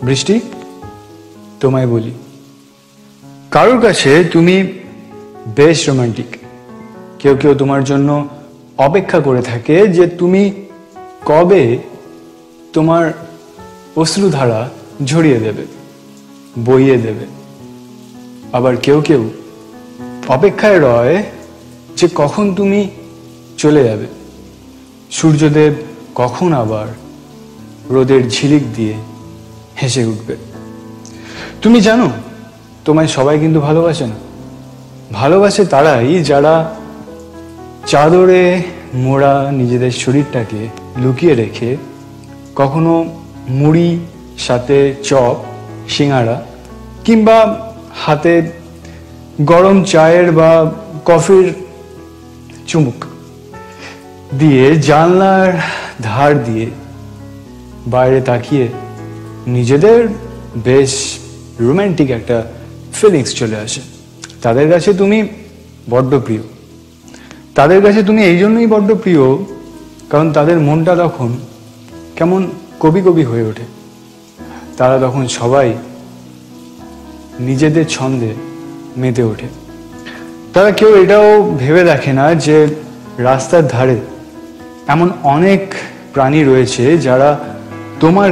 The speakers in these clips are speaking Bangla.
বৃষ্টি, তোমায় বলি, কারোর কাছে তুমি বেশ রোমান্টিক। কেউ কেউ তোমার জন্য অপেক্ষা করে থাকে যে তুমি কবে তোমার অশ্রুধারা ঝরিয়ে দেবে, বইয়ে দেবে। আবার কেউ কেউ অপেক্ষায় রয় যে কখন তুমি চলে যাবে, সূর্যদেব কখন আবার রোদের ঝিলিক দিয়ে হেসে উঠবে। তুমি জানো, তোমায় সবাই কিন্তু ভালোবাসে না। ভালোবাসে তারাই যারা চাদরে মোড়া নিজেদের শরীরটাকে লুকিয়ে রেখে কখনো মুড়ি সাথে চপ, সিঙ্গারা কিংবা হাতে গরম চায়ের বা কফির চুমুক দিয়ে জানলার ধার দিয়ে বাইরে তাকিয়ে নিজেদের বেশ রোমান্টিক একটা ফিলিংস চলে আসে। তাদের কাছে তুমি বড্ড প্রিয়। তাদের কাছে তুমি এই জন্যই বড্ড প্রিয় কারণ তাদের মনটা তখন কেমন কবি কবি হয়ে ওঠে। তারা তখন সবাই নিজেদের ছন্দে মেতে ওঠে। তারা কেউ এটাও ভেবে দেখে না যে রাস্তার ধারে এমন অনেক প্রাণী রয়েছে যারা তোমার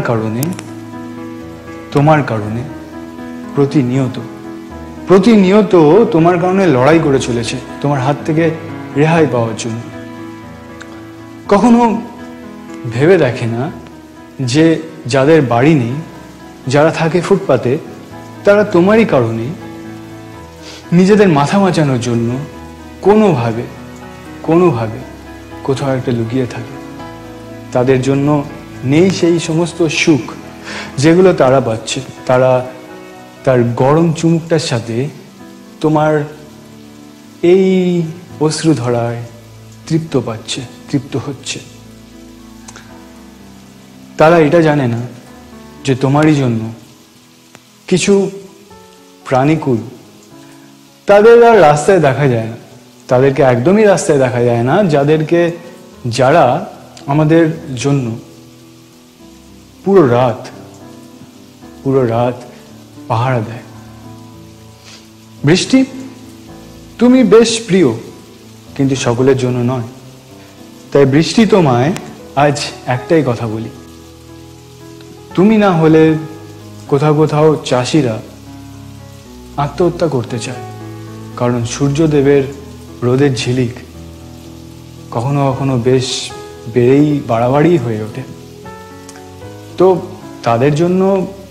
কারণে প্রতিনিয়ত তোমার কারণে লড়াই করে চলেছে তোমার হাত থেকে রেহাই পাওয়ার জন্য। কখনো ভেবে দেখে না যে যাদের বাড়ি নেই, যারা থাকে ফুটপাতে, তারা তোমারই কারণে নিজেদের মাথা বাঁচানোর জন্য কোনোভাবে কোথাও একটা লুকিয়ে থাকে। তাদের জন্য নেই সেই সমস্ত সুখ যেগুলো তারা পাচ্ছে। তারা তার গরম চুমুকটার সাথে তোমার এই অশ্রুধরায় তৃপ্ত হচ্ছে। তারা এটা জানে না যে তোমারই জন্য কিছু প্রাণীকুল তাদের আর রাস্তায় দেখা যায় না। তাদেরকে একদমই রাস্তায় দেখা যায় না, যারা আমাদের জন্য পুরো রাত পাহারা দেয়। বৃষ্টি, তুমি বেশ প্রিয়, কিন্তু সকলের জন্য নয়। তাই বৃষ্টি, তোমায় আজ একটাই কথা বলি, তুমি না হলে কোথাও চাষিরা আত্মহত্যা করতে চায়, কারণ সূর্যদেবের রোদের ঝিলিক কখনো কখনো বেশ বাড়াবাড়ি হয়ে ওঠে। তো তাদের জন্য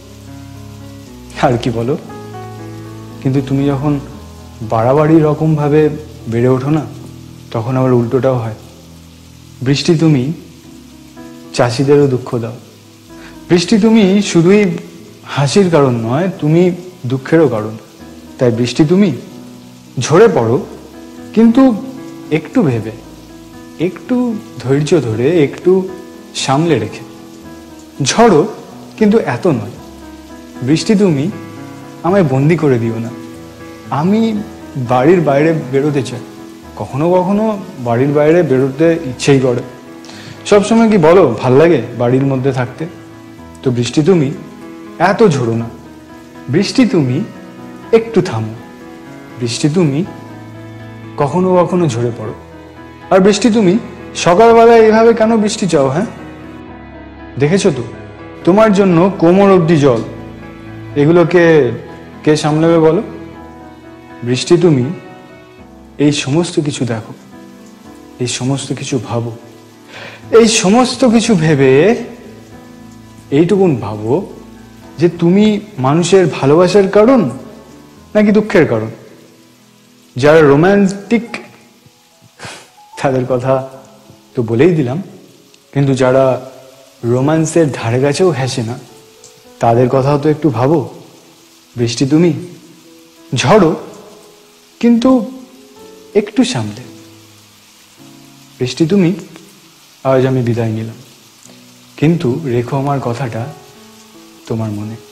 আর কি বলো, কিন্তু তুমি যখন বাড়াবাড়ি রকম ভাবে বেড়ে ওঠো না, তখন আবার উল্টোটাও হয়। বৃষ্টি, তুমি চাষিদেরও দুঃখ দাও। বৃষ্টি, তুমি শুধুই হাসির কারণ নয়, তুমি দুঃখেরও কারণ। তাই বৃষ্টি, তুমি ঝরে পড়ো, কিন্তু একটু ভেবে, একটু ধৈর্য ধরে, একটু সামলে রেখে ঝড়ো, কিন্তু এত নয়। বৃষ্টি, তুমি আমায় বন্দি করে দিও না। আমি বাড়ির বাইরে বেরোতে চাই, কখনো কখনো বাড়ির বাইরে বেরোতে ইচ্ছেই করে। সবসময় কি বলো ভাল লাগে বাড়ির মধ্যে থাকতে? তো বৃষ্টি, তুমি এত ঝরো না। বৃষ্টি, তুমি একটু থামো। বৃষ্টি, তুমি কখনো কখনো ঝরে পড়ো। আর বৃষ্টি, তুমি সকালবেলায় এভাবে কেন বৃষ্টি চাও? হ্যাঁ, দেখেছো তো, তোমার জন্য কোমর অবধি জল। এগুলোকে কে সামলাবে বলো? বৃষ্টি, তুমি এই সমস্ত কিছু দেখো, এই সমস্ত কিছু ভাবো, এই সমস্ত কিছু ভেবে এইটুকুন ভাবো যে তুমি মানুষের ভালোবাসার কারণ নাকি দুঃখের কারণ। যারা রোমান্টিক তাদের কথা তো বলেই দিলাম, কিন্তু যারা রোম্যান্সের ধারে কাছেও হাসে না, তাদের কথাও তো একটু ভাবো। বৃষ্টি, তুমি ঝড়ো, কিন্তু একটু সামলে। বৃষ্টি, তুমি আজ আমি বিদায় নিলাম, কিন্তু রেখো আমার কথাটা তোমার মনে।